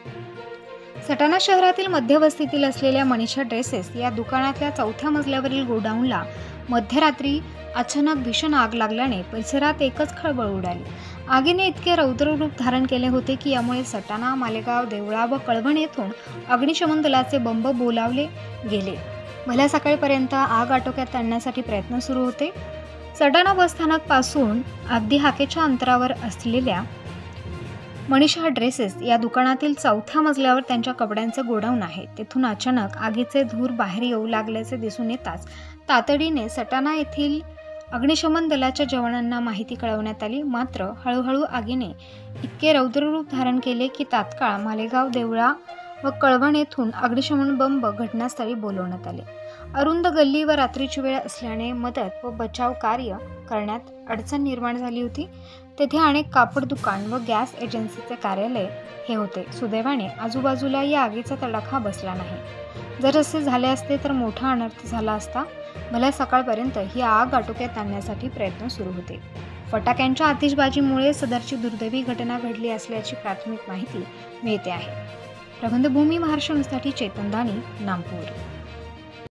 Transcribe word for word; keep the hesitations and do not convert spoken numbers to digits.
सटाणा शहरातील मध्यवस्तीतील असलेल्या मनीषा ड्रेसेस या दुकानातल्या चौथ्या मजल्यावरील गोडाऊनला मध्यरात्री अचानक भीषण आग लागल्याने परिसरात एकच खळबळ उडाली। आगीने इतके रौद्र रूप धारण केले होते की यामुळे सटाणा, मालेगाव, देवळा व कळवण येथून अग्निशमन दलाचे बंब बोलावले गेले। भल्या सकाळपर्यंत आग आटोक्यात आणण्यासाठी प्रयत्न सुरू होते। सटाणा बस स्थानक पासून अगदी हाकेच्या अंतरावर असलेल्या मनीषा ड्रेसेस या दुकानातील चौथ्या मजल्यावर त्यांच्या कपड्यांचे गोडाऊन आहे। तेथून अचानक आगीचे धूर बाहेर येऊ लागल्याचे दिसून येताच तातडीने सटाणा येथील अग्निशमन दलाच्या जवानांना माहिती कळवण्यात आली। मात्र हळूहळू आगीने इतके रौद्र रूप धारण केले की तात्काळ मालेगाव, देवळा व कळवण येथून अग्निशमन बंब घटनास्थळी बोलवण्यात आले। अरुंद गल्ली व रात्रीची वेळ असल्याने मदत व बचाव कार्य करण्यात अडचण निर्माण झाली होती। तेथे अनेक कापड दुकान व गॅस एजन्सीचे कार्यालय हे होते। सुदैवाने आजूबाजूला या आगीचा तडाखा बसला नाही। जर असे झाले असते तर मोठा अनर्थ झाला असता। भल्या सकाळपर्यंत ही आग आटोक्यात आणण्यासाठी प्रयत्न सुरू होते। फटाक्यांच्या आतिषबाजीमुळे सदरची दुर्दैवी घटना घडली असल्याची प्राथमिक माहिती मिळते आहे। प्रबंधभूमी महाराष्ट्र न्यूजसाठी चेतन दानी, नागपूर।